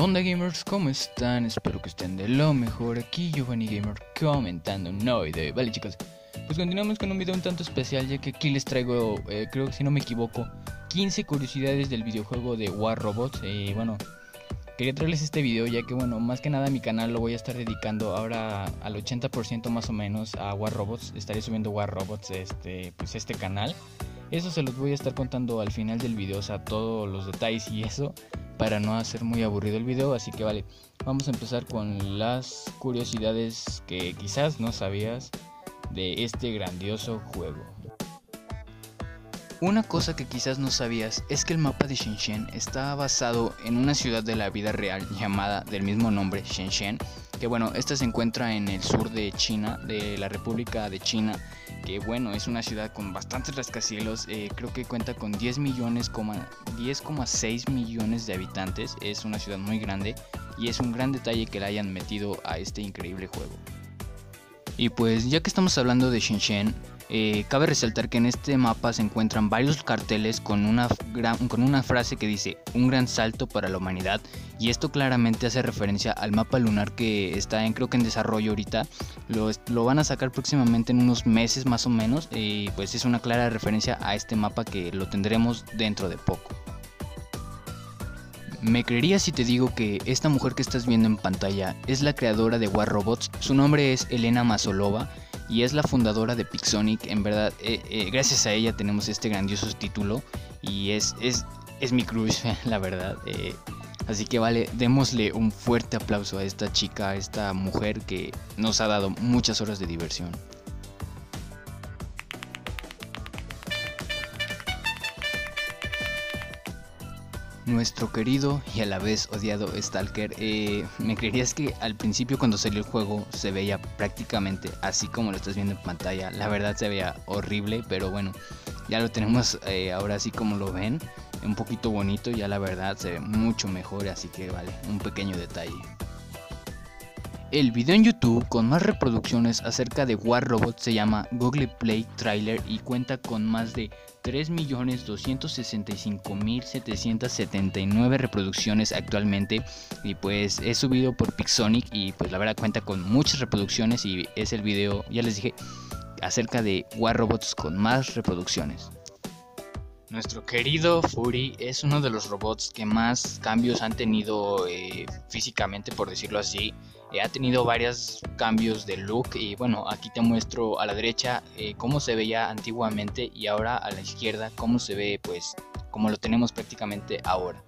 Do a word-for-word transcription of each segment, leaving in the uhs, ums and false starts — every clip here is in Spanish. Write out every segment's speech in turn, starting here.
¿Qué onda, gamers? ¿Cómo están? Espero que estén de lo mejor. Aquí Giovanni Gamer comentando un nuevo video. Vale, chicos, pues continuamos con un video un tanto especial, ya que aquí les traigo, eh, creo que si no me equivoco, quince curiosidades del videojuego de War Robots. Y eh, bueno, quería traerles este video ya que, bueno, más que nada mi canal lo voy a estar dedicando ahora al ochenta por ciento más o menos a War Robots. Estaré subiendo War Robots, este, pues este canal. Eso se los voy a estar contando al final del video, o sea, todos los detalles y eso, para no hacer muy aburrido el video. Así que vale, vamos a empezar con las curiosidades que quizás no sabías de este grandioso juego. Una cosa que quizás no sabías es que el mapa de Shenzhen está basado en una ciudad de la vida real llamada del mismo nombre, Shenzhen, que bueno, esta se encuentra en el sur de China, de la República de China, que bueno, es una ciudad con bastantes rascacielos. eh, creo que cuenta con diez millones, diez coma seis millones de habitantes. Es una ciudad muy grande y es un gran detalle que le hayan metido a este increíble juego. Y pues ya que estamos hablando de Shenzhen, eh, cabe resaltar que en este mapa se encuentran varios carteles con una, gran, con una frase que dice un gran salto para la humanidad, y esto claramente hace referencia al mapa lunar que está en, creo que en desarrollo ahorita. Lo, lo van a sacar próximamente en unos meses más o menos, y pues es una clara referencia a este mapa que lo tendremos dentro de poco. ¿Me creerías si te digo que esta mujer que estás viendo en pantalla es la creadora de War Robots? Su nombre es Elena Masolova y es la fundadora de Pixonic. En verdad, eh, eh, gracias a ella tenemos este grandioso título y es, es, es mi crush, la verdad. Eh, así que vale, démosle un fuerte aplauso a esta chica, a esta mujer que nos ha dado muchas horas de diversión. Nuestro querido y a la vez odiado Stalker. eh, ¿Me creerías que al principio cuando salió el juego se veía prácticamente así como lo estás viendo en pantalla? La verdad se veía horrible, pero bueno, ya lo tenemos eh, ahora así como lo ven, un poquito bonito, ya la verdad se ve mucho mejor, así que vale, un pequeño detalle. El video en YouTube con más reproducciones acerca de War Robots se llama Google Play Trailer y cuenta con más de tres millones doscientos sesenta y cinco mil setecientos setenta y nueve reproducciones actualmente, y pues es subido por Pixonic y pues la verdad cuenta con muchas reproducciones y es el video, ya les dije, acerca de War Robots con más reproducciones. Nuestro querido Fury es uno de los robots que más cambios han tenido eh, físicamente, por decirlo así. Eh, ha tenido varios cambios de look y bueno, aquí te muestro a la derecha eh, cómo se veía antiguamente y ahora a la izquierda cómo se ve, pues como lo tenemos prácticamente ahora.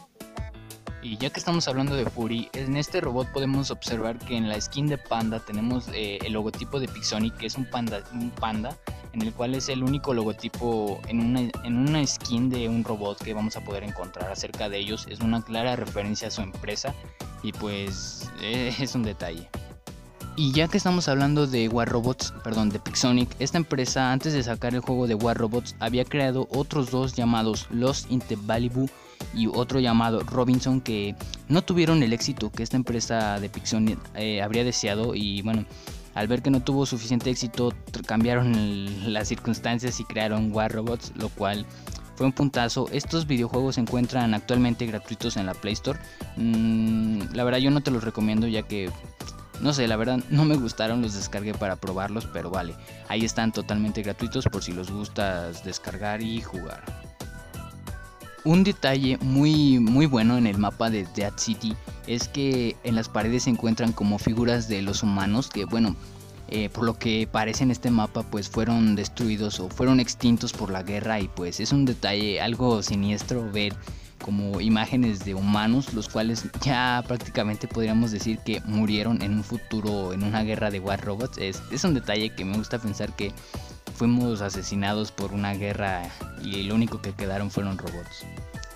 Y ya que estamos hablando de Fury, en este robot podemos observar que en la skin de panda tenemos eh, el logotipo de Pixonic, que es un panda, un panda, en el cual es el único logotipo en una, en una skin de un robot que vamos a poder encontrar acerca de ellos. Es una clara referencia a su empresa y pues eh, es un detalle. Y ya que estamos hablando de War Robots, perdón, de Pixonic, esta empresa antes de sacar el juego de War Robots había creado otros dos llamados Lost in the Malibu y otro llamado Robinson, que no tuvieron el éxito que esta empresa de Pixonic eh, habría deseado, y bueno, al ver que no tuvo suficiente éxito cambiaron el, las circunstancias y crearon War Robots, lo cual fue un puntazo. Estos videojuegos se encuentran actualmente gratuitos en la Play Store. mm, La verdad yo no te los recomiendo, ya que no sé, la verdad no me gustaron, los descargué para probarlos, pero vale, ahí están totalmente gratuitos por si los gustas descargar y jugar. Un detalle muy muy bueno en el mapa de Dead City es que en las paredes se encuentran como figuras de los humanos que bueno, eh, por lo que parece en este mapa pues fueron destruidos o fueron extintos por la guerra, y pues es un detalle algo siniestro ver como imágenes de humanos, los cuales ya prácticamente podríamos decir que murieron en un futuro en una guerra de War Robots. Es, es un detalle que me gusta pensar que fuimos asesinados por una guerra y lo único que quedaron fueron robots.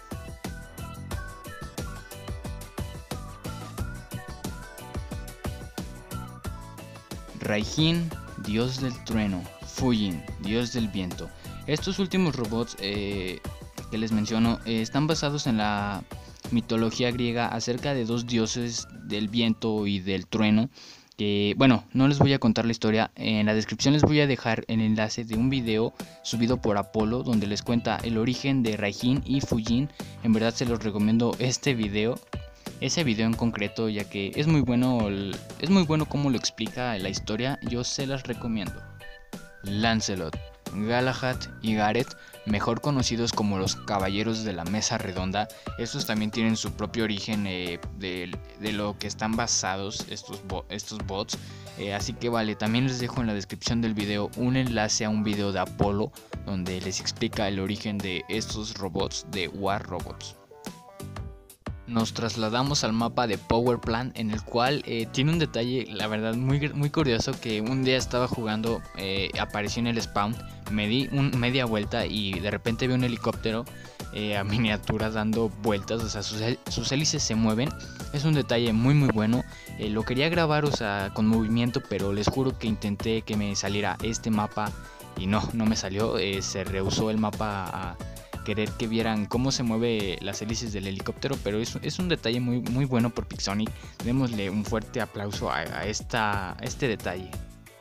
Raijin, dios del trueno. Fujin, dios del viento. Estos últimos robots eh, que les menciono eh, están basados en la mitología griega acerca de dos dioses del viento y del trueno, que bueno, no les voy a contar la historia. En la descripción les voy a dejar el enlace de un video subido por Apolo donde les cuenta el origen de Raijin y Fujin. En verdad se los recomiendo este video. ese video en concreto, ya que es muy bueno, es muy bueno como lo explica la historia, yo se las recomiendo. Lancelot, Galahad y Gareth, mejor conocidos como los Caballeros de la Mesa Redonda, estos también tienen su propio origen eh, de, de lo que están basados estos, bo estos bots, eh, así que vale, también les dejo en la descripción del video un enlace a un video de Apolo donde les explica el origen de estos robots de War Robots. Nos trasladamos al mapa de Power Plant, en el cual eh, tiene un detalle, la verdad, muy, muy curioso, que un día estaba jugando, eh, apareció en el spawn, me di un, media vuelta y de repente vi un helicóptero eh, a miniatura dando vueltas, o sea, sus, sus hélices se mueven. Es un detalle muy muy bueno, eh, lo quería grabar, o sea, con movimiento, pero les juro que intenté que me saliera este mapa y no, no me salió, eh, se rehusó el mapa a querer que vieran cómo se mueve las hélices del helicóptero, pero es, es un detalle muy, muy bueno por Pixonic. Démosle un fuerte aplauso a, a, esta, a este detalle.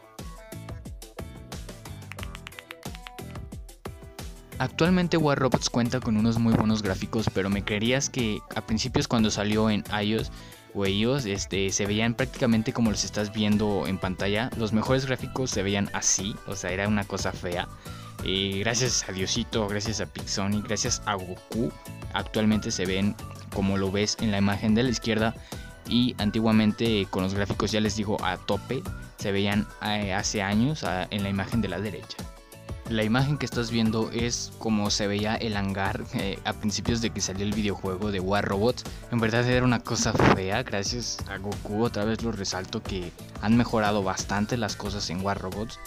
Actualmente War Robots cuenta con unos muy buenos gráficos, pero me creerías que a principios, cuando salió en iOS o iOS, este, se veían prácticamente como los estás viendo en pantalla. Los mejores gráficos se veían así, o sea, era una cosa fea. Eh, gracias a Diosito, gracias a Pixonic, gracias a Goku, actualmente se ven como lo ves en la imagen de la izquierda, y antiguamente con los gráficos, ya les digo, a tope, se veían eh, hace años a, en la imagen de la derecha. La imagen que estás viendo es como se veía el hangar eh, a principios de que salió el videojuego de War Robots. En verdad era una cosa fea. Gracias a Goku, otra vez lo resalto, que han mejorado bastante las cosas en War Robots.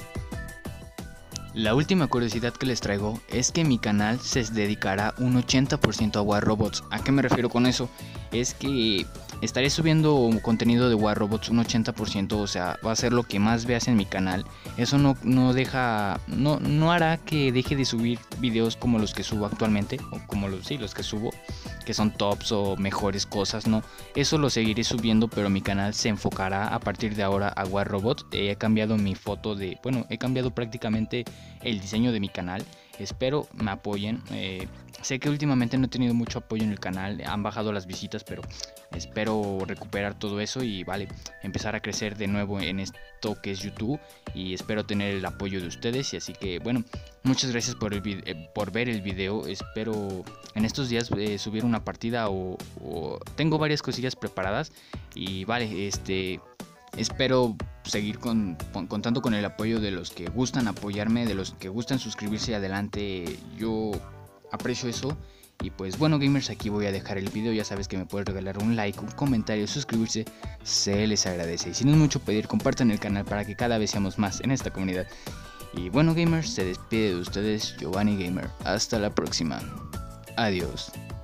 La última curiosidad que les traigo es que mi canal se dedicará un ochenta por ciento a War Robots. ¿A qué me refiero con eso? Es que estaré subiendo contenido de War Robots un ochenta por ciento, o sea, va a ser lo que más veas en mi canal. Eso no, no deja, no, no hará que deje de subir videos como los que subo actualmente, o como los, sí, los que subo, que son tops o mejores cosas, no. Eso lo seguiré subiendo, pero mi canal se enfocará a partir de ahora a War Robots. He cambiado mi foto de, bueno, he cambiado prácticamente el diseño de mi canal. Espero me apoyen. Eh, sé que últimamente no he tenido mucho apoyo en el canal, han bajado las visitas, pero espero recuperar todo eso y vale, empezar a crecer de nuevo en esto que es YouTube, y espero tener el apoyo de ustedes. Y así que bueno, muchas gracias por, el eh, por ver el video. Espero en estos días eh, subir una partida o, o tengo varias cosillas preparadas, y vale, este... espero seguir con, con, contando con el apoyo de los que gustan apoyarme, de los que gustan suscribirse adelante. Yo aprecio eso. Y pues bueno, gamers, aquí voy a dejar el video. Ya sabes que me puedes regalar un like, un comentario, suscribirse, se les agradece. Y si no es mucho pedir, compartan el canal para que cada vez seamos más en esta comunidad. Y bueno, gamers, se despide de ustedes Giovanni Gamer. Hasta la próxima. Adiós.